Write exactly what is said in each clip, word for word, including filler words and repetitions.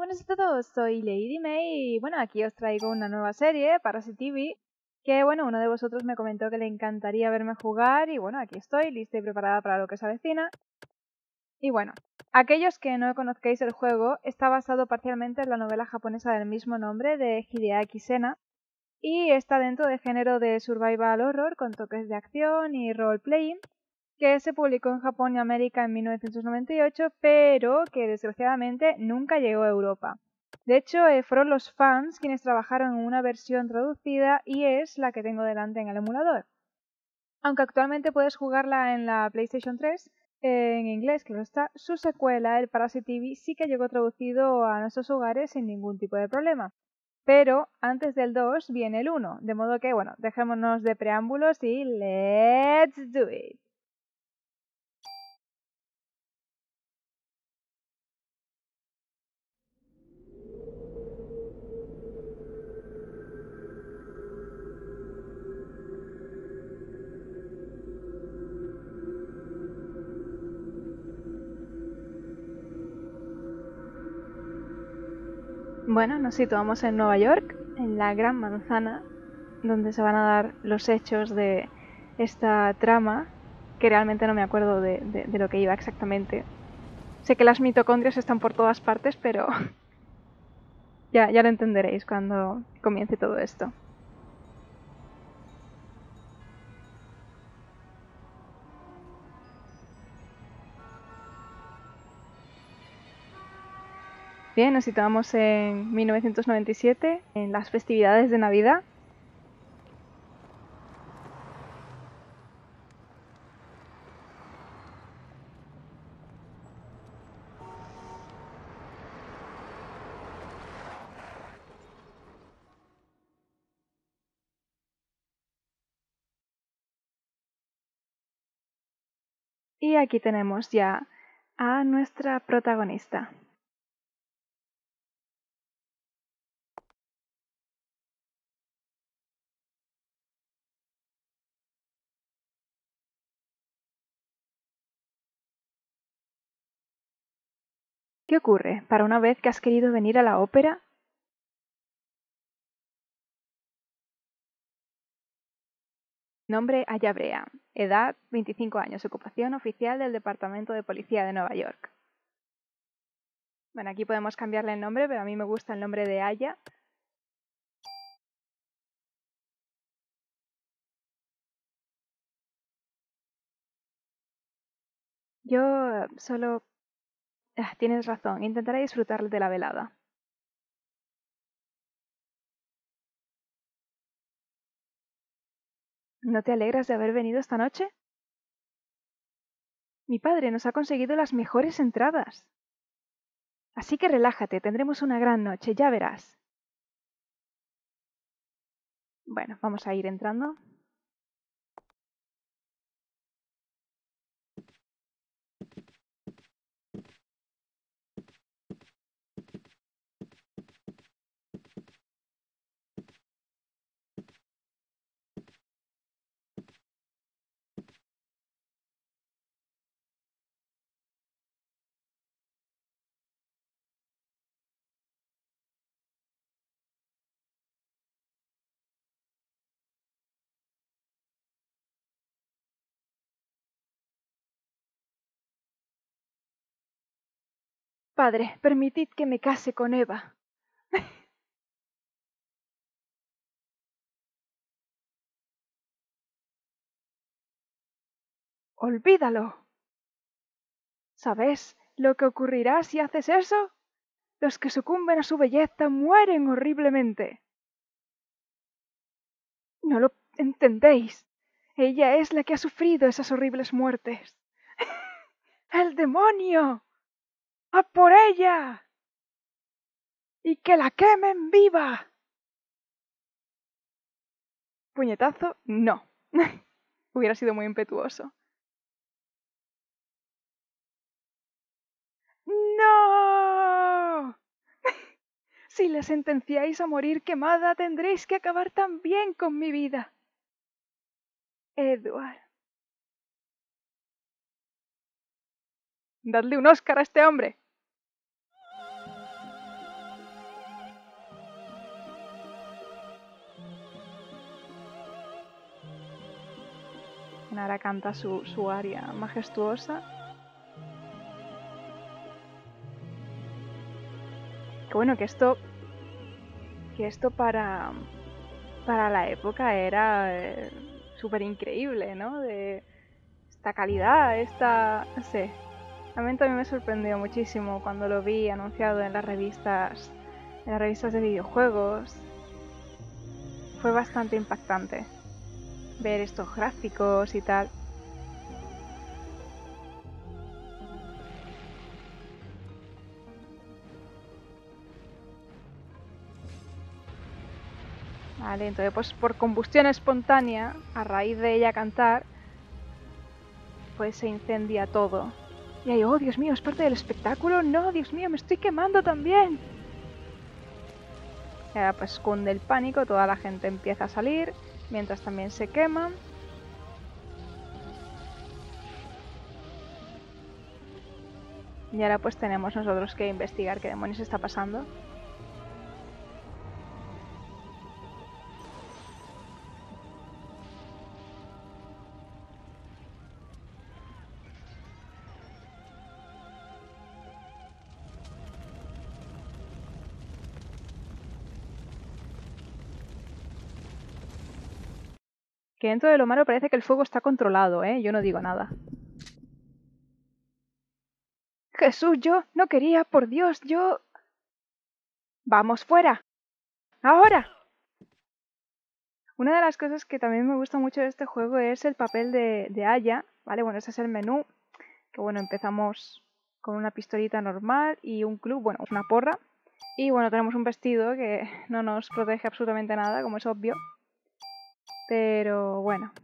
buenas a todos, soy Lady May y bueno, aquí os traigo una nueva serie, Parasite T V, que bueno, uno de vosotros me comentó que le encantaría verme jugar y bueno, aquí estoy, lista y preparada para lo que se avecina. Y bueno, aquellos que no conozcáis el juego, está basado parcialmente en la novela japonesa del mismo nombre de Hideaki Sena y está dentro del género de survival horror con toques de acción y role-playing, que se publicó en Japón y América en mil novecientos noventa y ocho, pero que desgraciadamente nunca llegó a Europa. De hecho, eh, fueron los fans quienes trabajaron en una versión traducida y es la que tengo delante en el emulador. Aunque actualmente puedes jugarla en la PlayStation tres, eh, en inglés, que lo está, su secuela, el Parasite T V, sí que llegó traducido a nuestros hogares sin ningún tipo de problema. Pero antes del dos viene el uno, de modo que, bueno, dejémonos de preámbulos y ¡let's do it! Bueno, nos situamos en Nueva York, en la Gran Manzana, donde se van a dar los hechos de esta trama, que realmente no me acuerdo de, de, de lo que iba exactamente. Sé que las mitocondrias están por todas partes, pero ya, ya lo entenderéis cuando comience todo esto. Bien, nos situamos en mil novecientos noventa y siete, en las festividades de Navidad. Y aquí tenemos ya a nuestra protagonista. ¿Qué ocurre? ¿Para una vez que has querido venir a la ópera? Nombre Aya Brea. Edad veinticinco años. Ocupación oficial del Departamento de Policía de Nueva York. Bueno, aquí podemos cambiarle el nombre, pero a mí me gusta el nombre de Aya. Yo solo... Ah, tienes razón, intentaré disfrutar de la velada. ¿No te alegras de haber venido esta noche? Mi padre nos ha conseguido las mejores entradas. Así que relájate, tendremos una gran noche, ya verás. Bueno, vamos a ir entrando. Padre, permitid que me case con Eva. Olvídalo. ¿Sabes lo que ocurrirá si haces eso? Los que sucumben a su belleza mueren horriblemente. No lo entendéis. Ella es la que ha sufrido esas horribles muertes. ¡El demonio! ¡A por ella! ¡Y que la quemen viva! Puñetazo, no. Hubiera sido muy impetuoso. ¡No! Si la sentenciáis a morir quemada, tendréis que acabar también con mi vida. Edward. Dadle un Oscar a este hombre. Ahora canta su, su aria majestuosa. Que bueno, que esto... Que esto para... Para la época era eh, súper increíble, ¿no? De esta calidad, esta... no sé. Realmente a mí me sorprendió muchísimo cuando lo vi anunciado en las revistas, en las revistas de videojuegos. Fue bastante impactante ver estos gráficos y tal. Vale, entonces pues por combustión espontánea, a raíz de ella cantar, pues se incendia todo. Y ahí, oh Dios mío, ¿es parte del espectáculo? No, Dios mío, me estoy quemando también. Y ahora pues cunde el pánico, toda la gente empieza a salir, mientras también se queman. Y ahora pues tenemos nosotros que investigar qué demonios está pasando. Que dentro de lo malo parece que el fuego está controlado, ¿eh? Yo no digo nada. Jesús, yo no quería, por Dios, yo... ¡Vamos fuera! ¡Ahora! Una de las cosas que también me gusta mucho de este juego es el papel de, de Aya, ¿vale? Bueno, ese es el menú, que bueno, empezamos con una pistolita normal y un club, bueno, una porra. Y bueno, tenemos un vestido que no nos protege absolutamente nada, como es obvio. Pero bueno.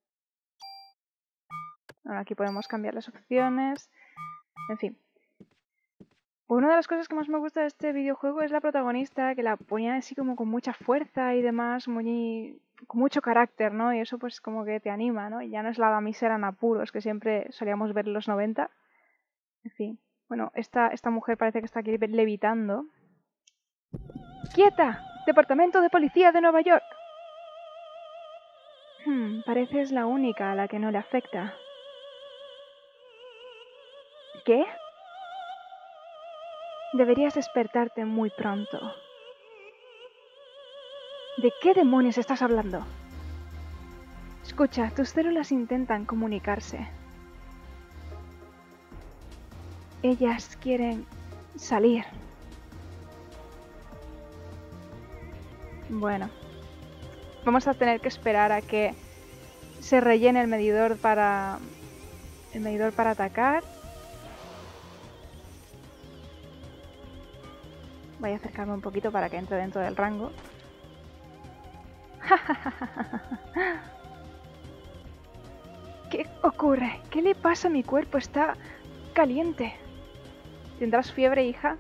Bueno, aquí podemos cambiar las opciones. En fin. Una de las cosas que más me gusta de este videojuego es la protagonista, que la ponía así como con mucha fuerza y demás, muy, con mucho carácter, ¿no? Y eso pues como que te anima, ¿no? Y ya no es la damisela en apuros que siempre solíamos ver en los noventa. En fin. Bueno, esta, esta mujer parece que está aquí levitando. ¡Quieta! Departamento de Policía de Nueva York. Hmm, pareces la única a la que no le afecta. ¿Qué? Deberías despertarte muy pronto. ¿De qué demonios estás hablando? Escucha, tus células intentan comunicarse. Ellas quieren salir. Bueno, vamos a tener que esperar a que se rellene el medidor para el medidor para atacar. Voy a acercarme un poquito para que entre dentro del rango. ¿Qué ocurre? ¿Qué le pasa a mi cuerpo? Está caliente. ¿Tendrás fiebre, hija?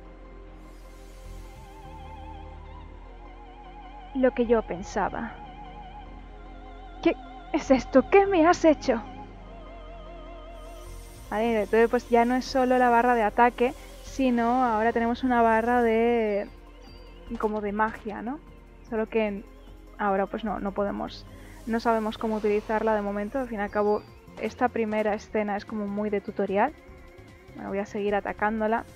Lo que yo pensaba. ¿Qué es esto? ¿Qué me has hecho? Vale, entonces pues ya no es solo la barra de ataque, sino ahora tenemos una barra de... como de magia, ¿no? Solo que ahora pues no, no podemos... no sabemos cómo utilizarla de momento. Al fin y al cabo, esta primera escena es como muy de tutorial. Bueno, voy a seguir atacándola.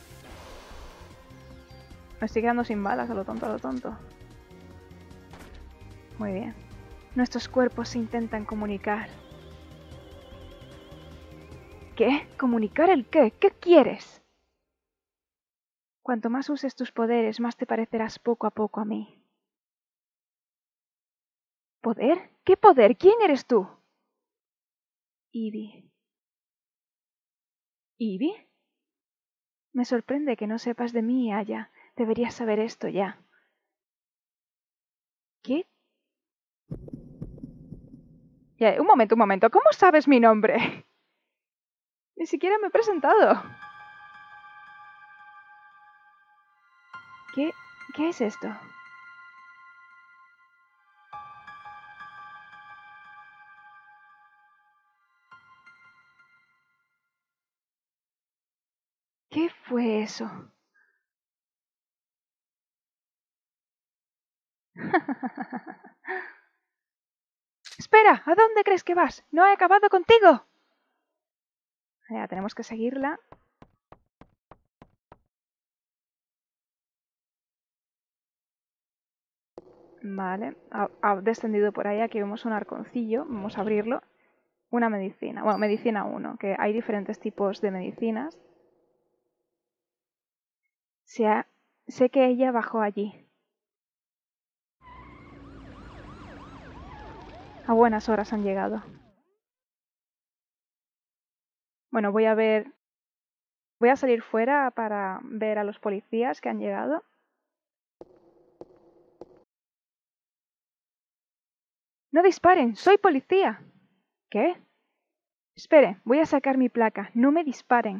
Me estoy quedando sin balas, a lo tonto, a lo tonto. Muy bien. Nuestros cuerpos se intentan comunicar. ¿Qué? ¿Comunicar el qué? ¿Qué quieres? Cuanto más uses tus poderes, más te parecerás poco a poco a mí. ¿Poder? ¿Qué poder? ¿Quién eres tú? Ivy. ¿Ivy? Me sorprende que no sepas de mí, Aya. Deberías saber esto ya. ¿Qué? Ya, un momento, un momento. ¿Cómo sabes mi nombre? Ni siquiera me he presentado. ¿Qué? ¿Qué es esto? ¿Qué fue eso? ¡Espera! ¿A dónde crees que vas? ¡No he acabado contigo! Ya, tenemos que seguirla. Vale, ha, ha descendido por ahí. Aquí vemos un arconcillo. Vamos a abrirlo. Una medicina. Bueno, medicina uno, que hay diferentes tipos de medicinas. Se ha... Sé que ella bajó allí. A buenas horas han llegado. Bueno, voy a ver... Voy a salir fuera para ver a los policías que han llegado. ¡No disparen! ¡Soy policía! ¿Qué? Espere, voy a sacar mi placa. No me disparen.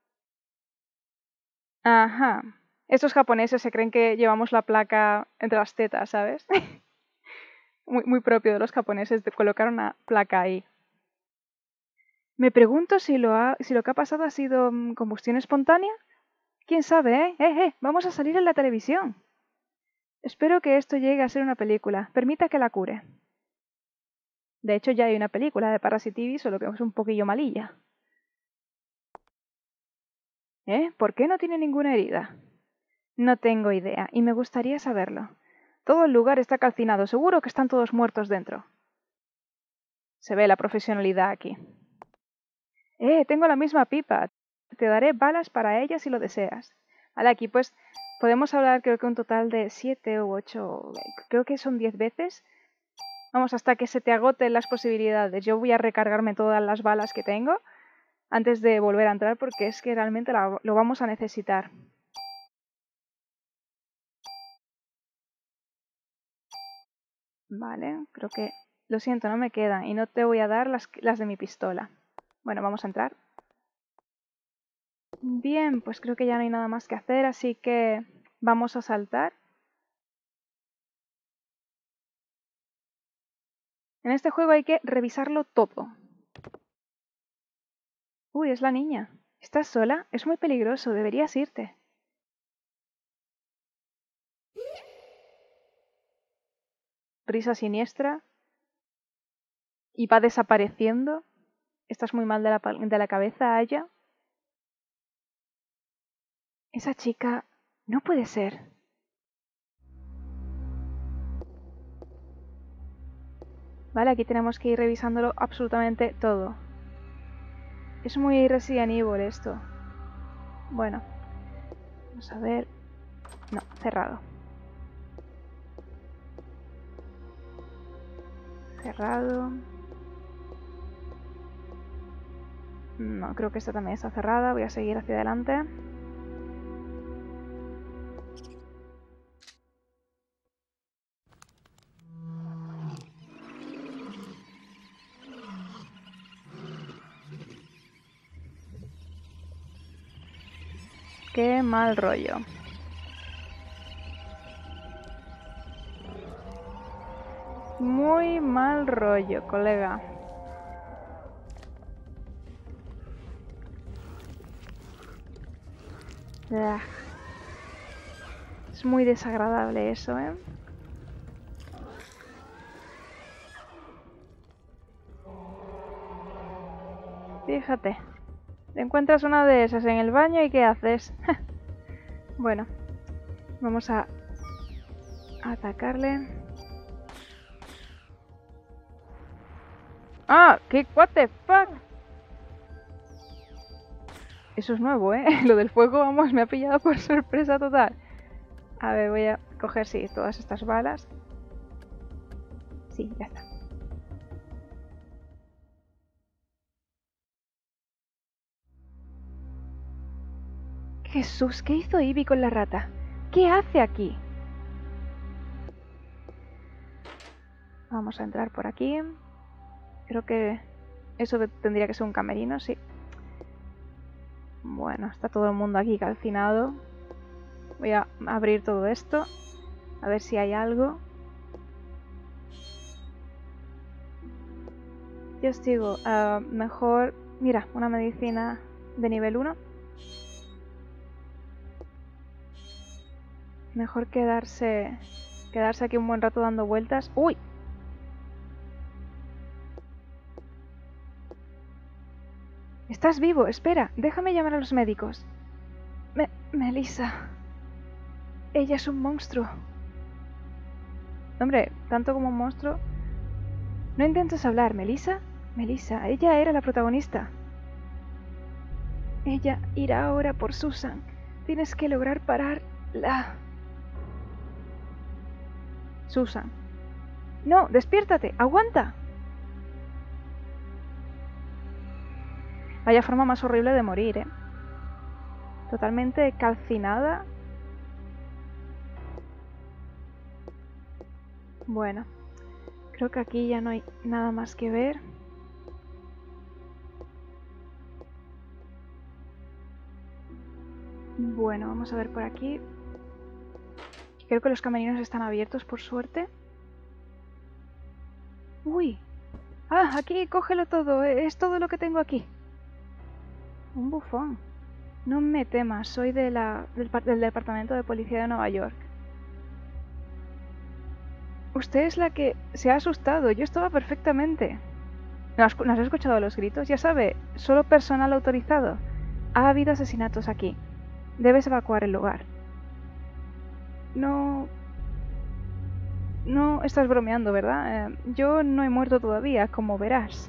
Ajá. Estos japoneses se creen que llevamos la placa entre las tetas, ¿sabes? muy, muy propio de los japoneses de colocar una placa ahí. Me pregunto si lo, ha, si lo que ha pasado ha sido um, combustión espontánea. ¿Quién sabe, eh? ¡Eh, eh! Vamos a salir en la televisión. Espero que esto llegue a ser una película. Permita que la cure. De hecho, ya hay una película de Parasite, solo que es un poquillo malilla. ¿Eh? ¿Por qué no tiene ninguna herida? No tengo idea, y me gustaría saberlo. Todo el lugar está calcinado, seguro que están todos muertos dentro. Se ve la profesionalidad aquí. Eh, tengo la misma pipa. Te daré balas para ella si lo deseas. Vale, aquí pues podemos hablar creo que un total de siete u ocho, creo que son diez veces. Vamos, hasta que se te agoten las posibilidades. Yo voy a recargarme todas las balas que tengo antes de volver a entrar porque es que realmente la, lo vamos a necesitar. Vale, creo que... Lo siento, no me quedan y no te voy a dar las, las de mi pistola. Bueno, vamos a entrar. Bien, pues creo que ya no hay nada más que hacer, así que vamos a saltar. En este juego hay que revisarlo todo. Uy, es la niña. ¿Estás sola? Es muy peligroso, deberías irte. Risa siniestra. Y va desapareciendo. ¿Estás muy mal de la, de la cabeza, Aya? Esa chica... No puede ser. Vale, aquí tenemos que ir revisándolo absolutamente todo. Es muy Resident Evil esto. Bueno. Vamos a ver... No, cerrado. Cerrado. No, creo que esta también está cerrada. Voy a seguir hacia adelante. Qué mal rollo. Muy mal rollo, colega. Ugh. Es muy desagradable eso, ¿eh? Fíjate. Te encuentras una de esas en el baño y ¿qué haces? Bueno. Vamos a atacarle. ¡Ah! ¿Qué? ¿What the fuck? Eso es nuevo, ¿eh? Lo del fuego, vamos, me ha pillado por sorpresa total. A ver, voy a coger, sí, todas estas balas. Sí, ya está. Jesús, ¿qué hizo Ivy con la rata? ¿Qué hace aquí? Vamos a entrar por aquí. Creo que eso tendría que ser un camerino, sí. Bueno, está todo el mundo aquí calcinado. Voy a abrir todo esto. A ver si hay algo. Yo os digo, uh, mejor... Mira, una medicina de nivel uno. Mejor quedarse... Quedarse aquí un buen rato dando vueltas. ¡Uy! Estás vivo, espera, déjame llamar a los médicos. Me Melissa. Ella es un monstruo. Hombre, tanto como un monstruo. No intentes hablar, Melissa. Melissa, ella era la protagonista. Ella irá ahora por Susan. Tienes que lograr pararla. Susan. No, despiértate, aguanta. Vaya forma más horrible de morir, ¿eh? Totalmente calcinada. Bueno, creo que aquí ya no hay nada más que ver. Bueno, vamos a ver por aquí. Creo que los camerinos están abiertos, por suerte. Uy. Ah, aquí, cógelo todo. Es todo lo que tengo aquí. Un bufón. No me temas, soy de la, del, del Departamento de Policía de Nueva York. Usted es la que se ha asustado. Yo estaba perfectamente. ¿No has, ¿no has escuchado los gritos? Ya sabe, solo personal autorizado. Ha habido asesinatos aquí. Debes evacuar el lugar. No... No estás bromeando, ¿verdad? Eh, yo no he muerto todavía, como verás.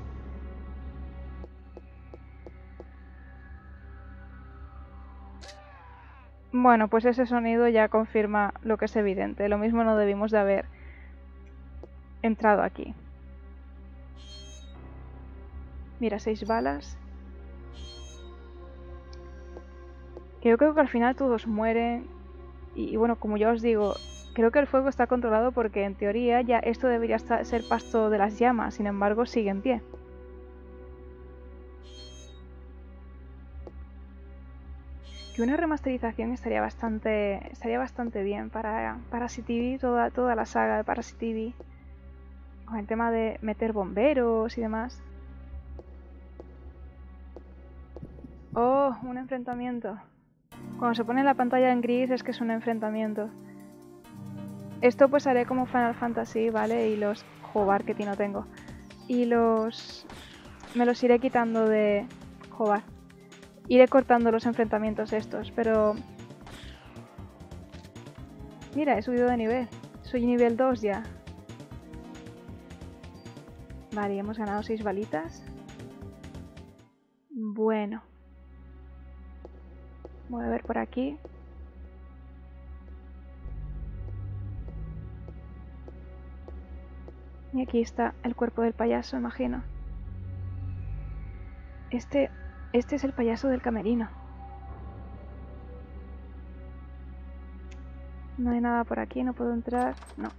Bueno, pues ese sonido ya confirma lo que es evidente. Lo mismo no debimos de haber entrado aquí. Mira, seis balas. Que yo creo que al final todos mueren. Y, y bueno, como ya os digo, creo que el fuego está controlado porque en teoría ya esto debería estar, ser pasto de las llamas. Sin embargo, sigue en pie. Que una remasterización estaría bastante estaría bastante bien para Parasite, toda, toda la saga de Parasite, con el tema de meter bomberos y demás. Oh, un enfrentamiento. Cuando se pone la pantalla en gris es que es un enfrentamiento. Esto pues haré como Final Fantasy, ¿vale? Y los... Jobar, que ti no tengo. Y los... Me los iré quitando de... Jobar. Iré cortando los enfrentamientos estos, pero... Mira, he subido de nivel. Soy nivel dos ya. Vale, hemos ganado seis balitas. Bueno. Voy a ver por aquí. Y aquí está el cuerpo del payaso, imagino. Este... Este es el payaso del camerino. No hay nada por aquí, no puedo entrar. No.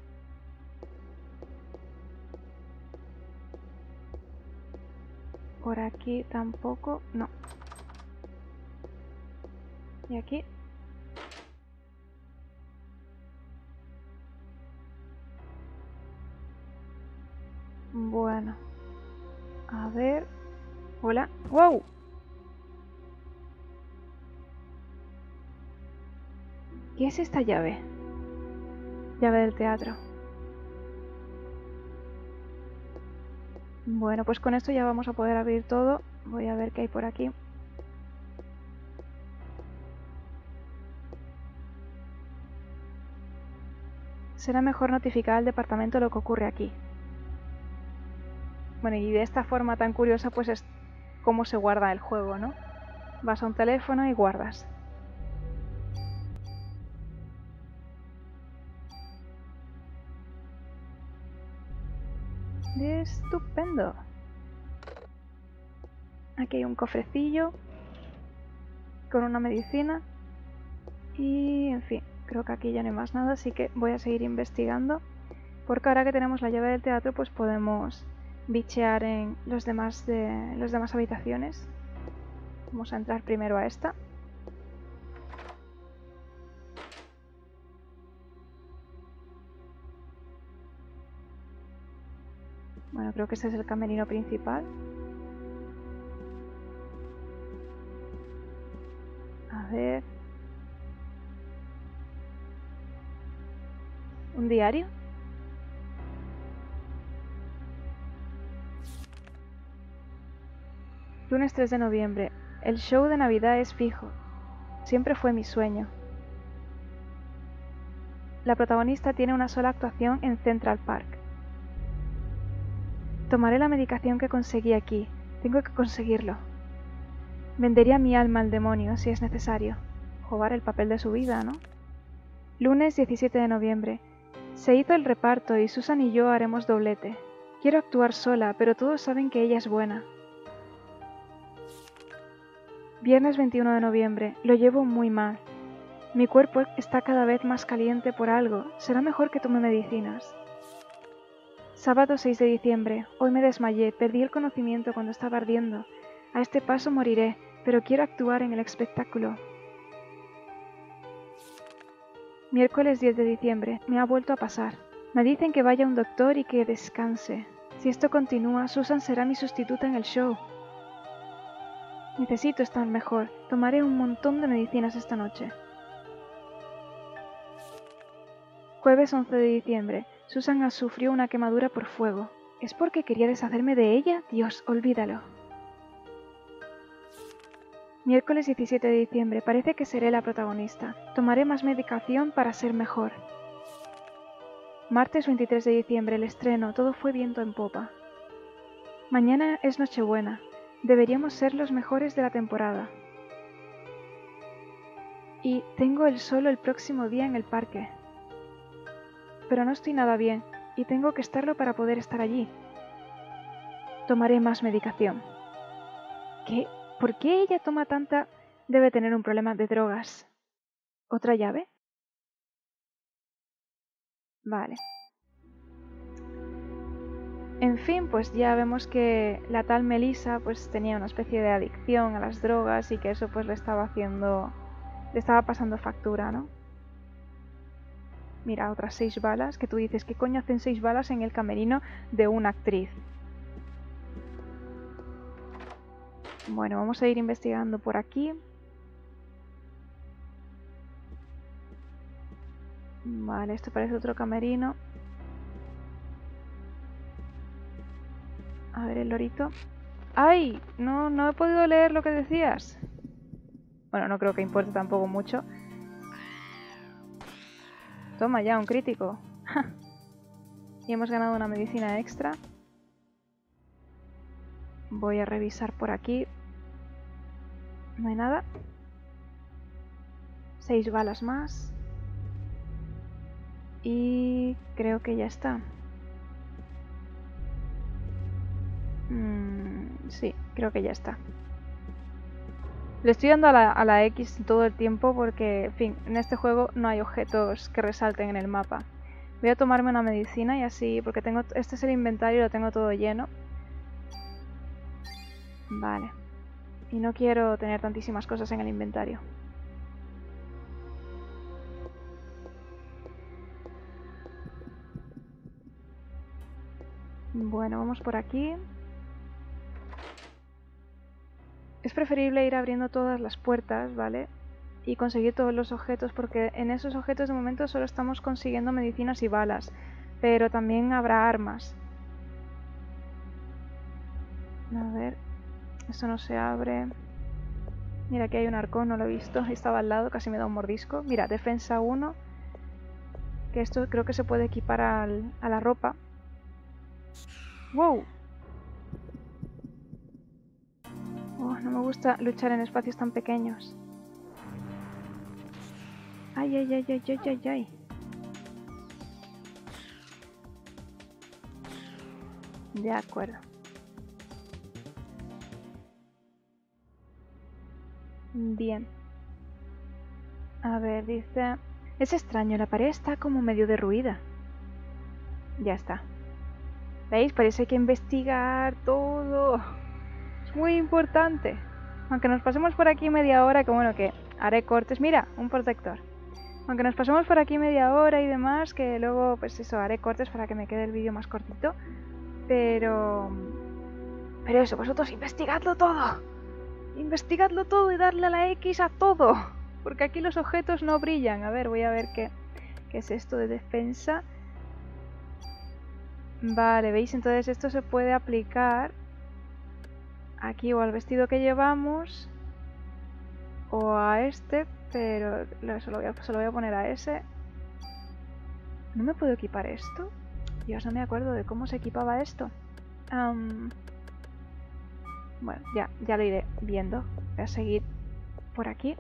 Por aquí tampoco. No. Y aquí. Bueno. A ver. Hola. ¡Wow! ¿Qué es esta llave? Llave del teatro. Bueno, pues con esto ya vamos a poder abrir todo. Voy a ver qué hay por aquí. Será mejor notificar al departamento lo que ocurre aquí. Bueno, y de esta forma tan curiosa pues es cómo se guarda el juego, ¿no? Vas a un teléfono y guardas. Estupendo. Aquí hay un cofrecillo con una medicina y en fin, creo que aquí ya no hay más nada, así que voy a seguir investigando porque ahora que tenemos la llave del teatro pues podemos bichear en los demás de las demás habitaciones. Vamos a entrar primero a esta. Bueno, creo que este es el camerino principal. A ver... ¿Un diario? Lunes tres de noviembre. El show de Navidad es fijo. Siempre fue mi sueño. La protagonista tiene una sola actuación en Central Park. Tomaré la medicación que conseguí aquí. Tengo que conseguirlo. Vendería mi alma al demonio si es necesario. Jugar el papel de su vida, ¿no? Lunes diecisiete de noviembre. Se hizo el reparto y Susan y yo haremos doblete. Quiero actuar sola, pero todos saben que ella es buena. Viernes veintiuno de noviembre. Lo llevo muy mal. Mi cuerpo está cada vez más caliente por algo. Será mejor que tome medicinas. Sábado seis de diciembre. Hoy me desmayé. Perdí el conocimiento cuando estaba ardiendo. A este paso moriré, pero quiero actuar en el espectáculo. Miércoles diez de diciembre. Me ha vuelto a pasar. Me dicen que vaya a un doctor y que descanse. Si esto continúa, Susan será mi sustituta en el show. Necesito estar mejor. Tomaré un montón de medicinas esta noche. Jueves once de diciembre. Susan sufrió una quemadura por fuego. ¿Es porque quería deshacerme de ella? Dios, olvídalo. Miércoles diecisiete de diciembre. Parece que seré la protagonista. Tomaré más medicación para ser mejor. Martes veintitrés de diciembre. El estreno. Todo fue viento en popa. Mañana es Nochebuena. Deberíamos ser los mejores de la temporada. Y tengo el solo el próximo día en el parque. Pero no estoy nada bien, y tengo que estarlo para poder estar allí. Tomaré más medicación. ¿Qué? ¿Por qué ella toma tanta? Debe tener un problema de drogas. ¿Otra llave? Vale. En fin, pues ya vemos que la tal Melissa pues tenía una especie de adicción a las drogas y que eso pues le estaba haciendo, le estaba pasando factura, ¿no? Mira, otras seis balas, que tú dices, ¿qué coño hacen seis balas en el camerino de una actriz? Bueno, vamos a ir investigando por aquí. Vale, esto parece otro camerino. A ver, el lorito. ¡Ay! No, no he podido leer lo que decías. Bueno, no creo que importe tampoco mucho. Toma ya, un crítico. Y hemos ganado una medicina extra. Voy a revisar por aquí. No hay nada. Seis balas más. Y creo que ya está. Mm, sí, creo que ya está. Le estoy dando a la, a la X todo el tiempo porque, en fin, en este juego no hay objetos que resalten en el mapa. Voy a tomarme una medicina y así, porque tengo este es el inventario y lo tengo todo lleno. Vale. Y no quiero tener tantísimas cosas en el inventario. Bueno, vamos por aquí. Es preferible ir abriendo todas las puertas, ¿vale? Y conseguir todos los objetos, porque en esos objetos de momento solo estamos consiguiendo medicinas y balas. Pero también habrá armas. A ver, esto no se abre. Mira, aquí hay un arcón, no lo he visto. Estaba al lado, casi me da un mordisco. Mira, defensa uno. Que esto creo que se puede equipar al, a la ropa. ¡Wow! Oh, no me gusta luchar en espacios tan pequeños. ¡Ay, ay, ay, ay, ay, ay, ay! De acuerdo. Bien. A ver, dice... Es extraño, la pared está como medio derruida. Ya está. ¿Veis? Por eso hay que investigar todo. Es muy importante. Aunque nos pasemos por aquí media hora, que bueno, que haré cortes. Mira, un protector. Aunque nos pasemos por aquí media hora y demás, que luego, pues eso, haré cortes para que me quede el vídeo más cortito. Pero... Pero eso, vosotros investigadlo todo. Investigadlo todo y darle a la X a todo. Porque aquí los objetos no brillan. A ver, voy a ver qué, qué es esto de defensa. Vale, ¿veis? Entonces esto se puede aplicar aquí o al vestido que llevamos o a este, pero se lo voy a, se lo voy a poner a ese. ¿No me puedo equipar esto? Dios, no me acuerdo de cómo se equipaba esto. Um, bueno, ya, ya lo iré viendo. Voy a seguir por aquí.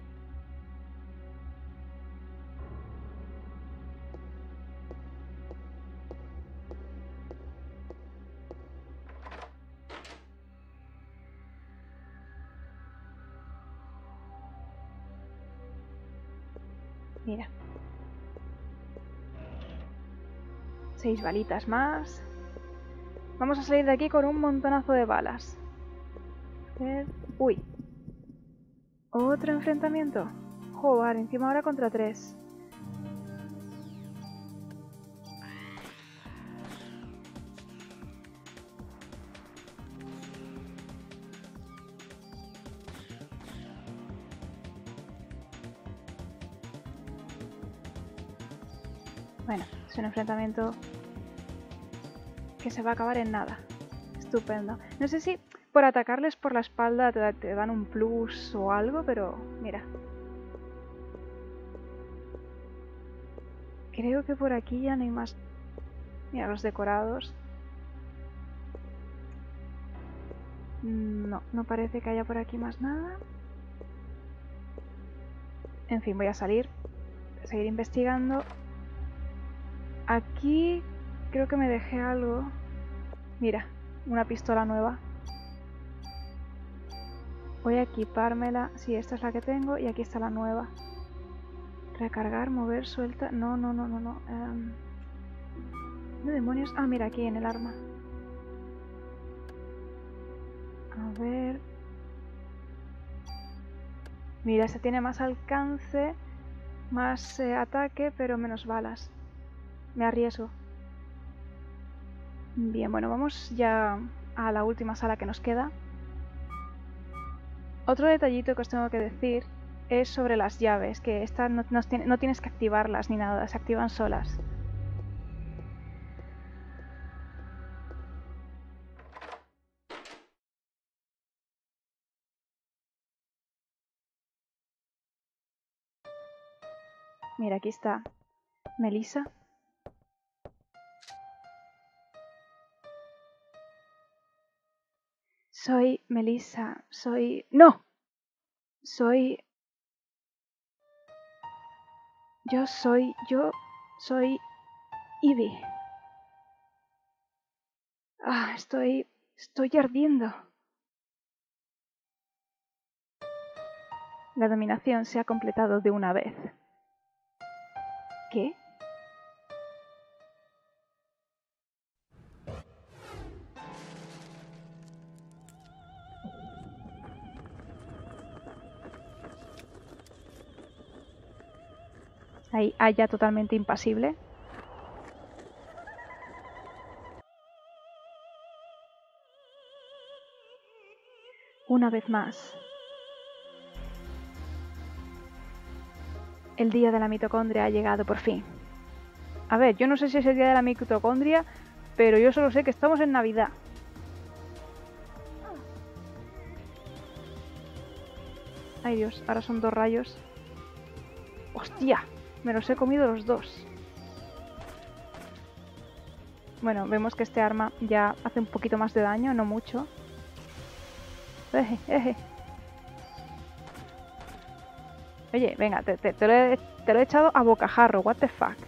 Mira. Seis balitas más. Vamos a salir de aquí con un montonazo de balas. Uy. Otro enfrentamiento. Joder, encima ahora contra tres. Bueno, es un enfrentamiento que se va a acabar en nada. Estupendo. No sé si por atacarles por la espalda te, te dan un plus o algo, pero mira. Creo que por aquí ya no hay más. Mira los decorados. No, no parece que haya por aquí más nada. En fin, voy a salir. Voy a seguir investigando. Aquí creo que me dejé algo. Mira, una pistola nueva. Voy a equipármela. Sí, esta es la que tengo y aquí está la nueva. Recargar, mover, suelta. No, no, no, no, no. Um... ¿Qué demonios? Ah, mira, aquí en el arma. A ver. Mira, este tiene más alcance, más eh, ataque, pero menos balas. Me arriesgo. Bien, bueno, vamos ya a la última sala que nos queda. Otro detallito que os tengo que decir es sobre las llaves, que estas no, no, no tienes que activarlas ni nada, se activan solas. Mira, aquí está Melissa. Soy Melissa, soy... ¡No! Soy... Yo soy... Yo soy... Ivy. Ah, estoy... Estoy ardiendo. La dominación se ha completado de una vez. ¿Qué? Ahí, Aya totalmente impasible. Una vez más. El día de la mitocondria ha llegado por fin. A ver, yo no sé si es el día de la mitocondria, pero yo solo sé que estamos en Navidad. Ay Dios, ahora son dos rayos. ¡Hostia! Me los he comido los dos. Bueno, vemos que este arma ya hace un poquito más de daño, no mucho. Eje, eje. Oye, venga, te, te, te, lo he, te lo he echado a bocajarro, what the fuck.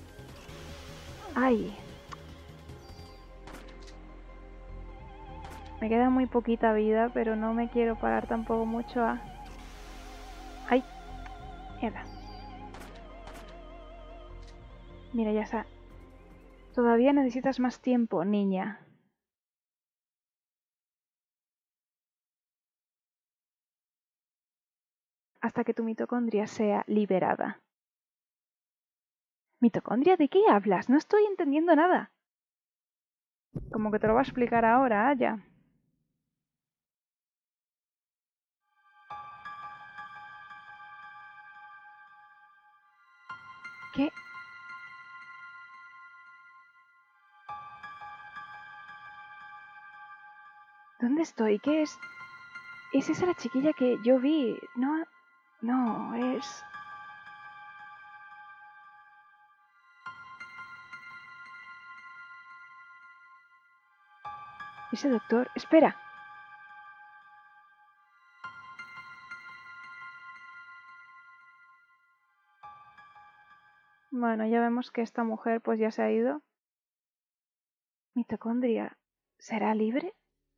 Ay. Me queda muy poquita vida, pero no me quiero parar tampoco mucho a... ¡Ay! Mierda. Mira, ya está. Todavía necesitas más tiempo, niña. Hasta que tu mitocondria sea liberada. ¿Mitocondria? ¿De qué hablas? No estoy entendiendo nada. Como que te lo va a explicar ahora, Aya. ¿Qué? ¿Dónde estoy? ¿Qué es? Es esa la chiquilla que yo vi. No, no, es... Ese doctor... ¡Espera! Bueno, ya vemos que esta mujer pues ya se ha ido. ¿Mitocondria será libre?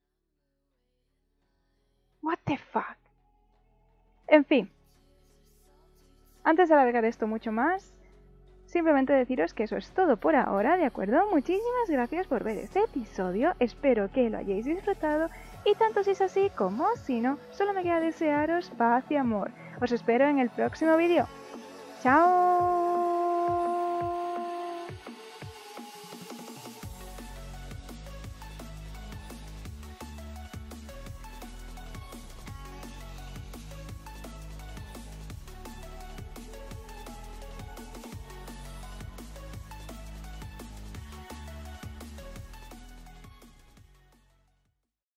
What the fuck? En fin. Antes de alargar esto mucho más, simplemente deciros que eso es todo por ahora, ¿de acuerdo? Muchísimas gracias por ver este episodio, espero que lo hayáis disfrutado y tanto si es así como si no, solo me queda desearos paz y amor. Os espero en el próximo vídeo. ¡Chao!